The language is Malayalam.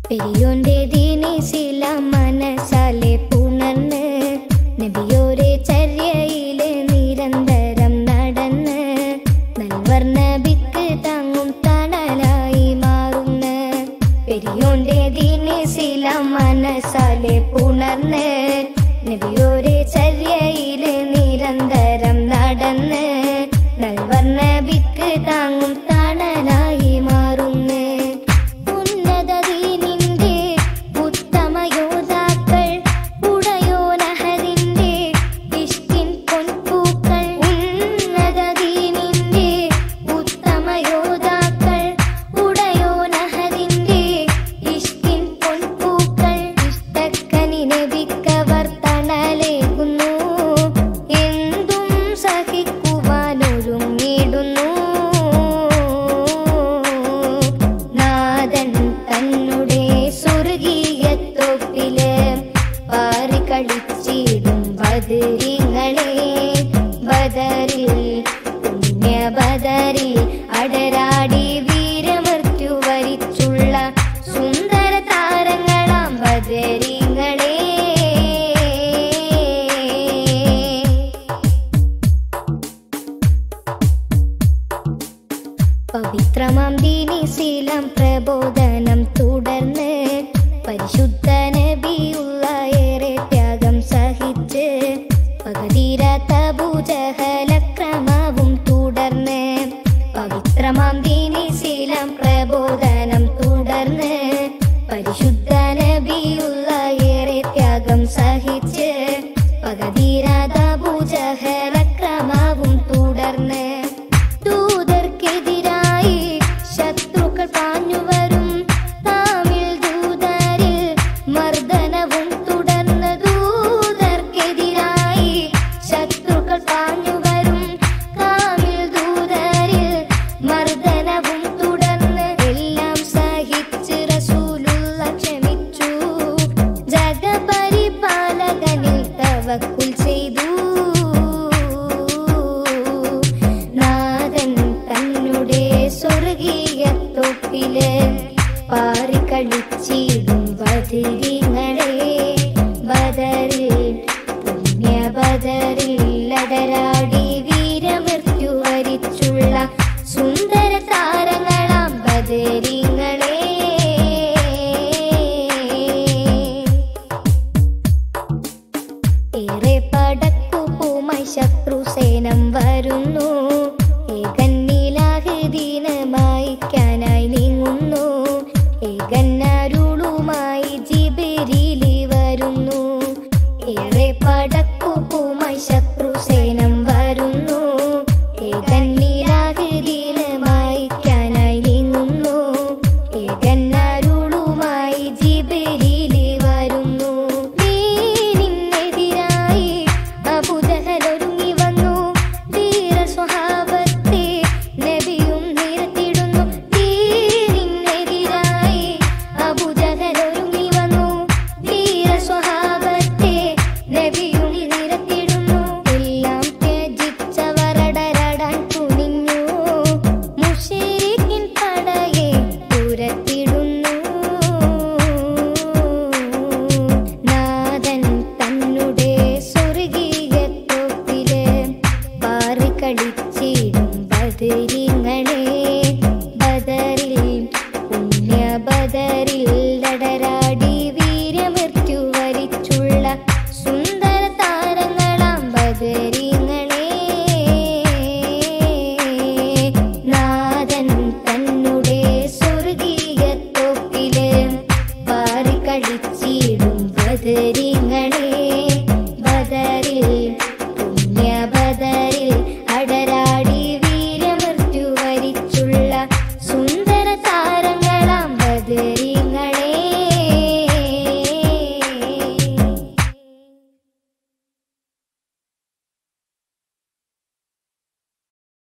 പെരിയോന്റെ ദീനിസിലാം മനസ്സാലെ പുണർന്ന് നബിയോരെ ചര്യയിലെ നിരന്തരം നടന്ന് നൽവർണ്ണ ബിക്ക് താങ്ങും തണലായി മാറുന്ന പെരിയോന്റെ ദീനിസിലാം മനസ്സാലെ പുണർന്ന് നബിയോരെ ചര്യയിലെ നിരന്തരം നടന്ന് നൽവർണ്ണ ബിക്ക് താങ്ങും തണലായി മാറുന്ന ബദരിൽ അടരാടി വീരമൃത്യു വരിച്ചുള്ള സുന്ദര താരങ്ങളാം ബദരിങ്ങളെ പവിത്രമാം ദീനിസിലാം പ്രബോധനം തുടർന്ന് പരിശുദ്ധ നബിയുള്ള ഏറെ ത്യാഗം സഹിച്ച് പകതീരാത്ത അബൂജഹലക്രമവും തുടർന്ന് പവിത്രമാം ദീനിസിലാം പ്രബോധനം തുടർന്ന് പരിശുദ്ധ നബിയുള്ള ഏറെ ത്യാഗം സഹിച്ച് പകതീരാത്ത അബൂജഹലക്രമവും തുടർന്ന് ദൂതർക്കെതിരായി ശത്രുക്കൾ പാഞ്ഞുവരും താമിൽ ദൂതരിൽ മർദ്ദനവും തുടർന്ന് ദൂതർക്കെതിരായി ശത്രുക്കൾ പാഞ്ഞുവരും കാമിൽ ദൂതരിൽ മർദ്ദനവും തുടർന്ന് എല്ലാം സഹിച്ച് റസൂലുള്ള ക്ഷമിച്ചു ജഗപരിപാലകനിൽ തവക്കുൽ ചെയ്തു നാഥൻ തന്നുടെ സ്വർഗീയ തൊപ്പില് പാറിക്കളിച്ചിടും ബദരിങ്ങളെ ബദരിൽ പുണ്യ ബദരിൽ അടരാടി വീരമൃത്യു വരിച്ചുള്ള സുന്ദര താരങ്ങളാം ബദരി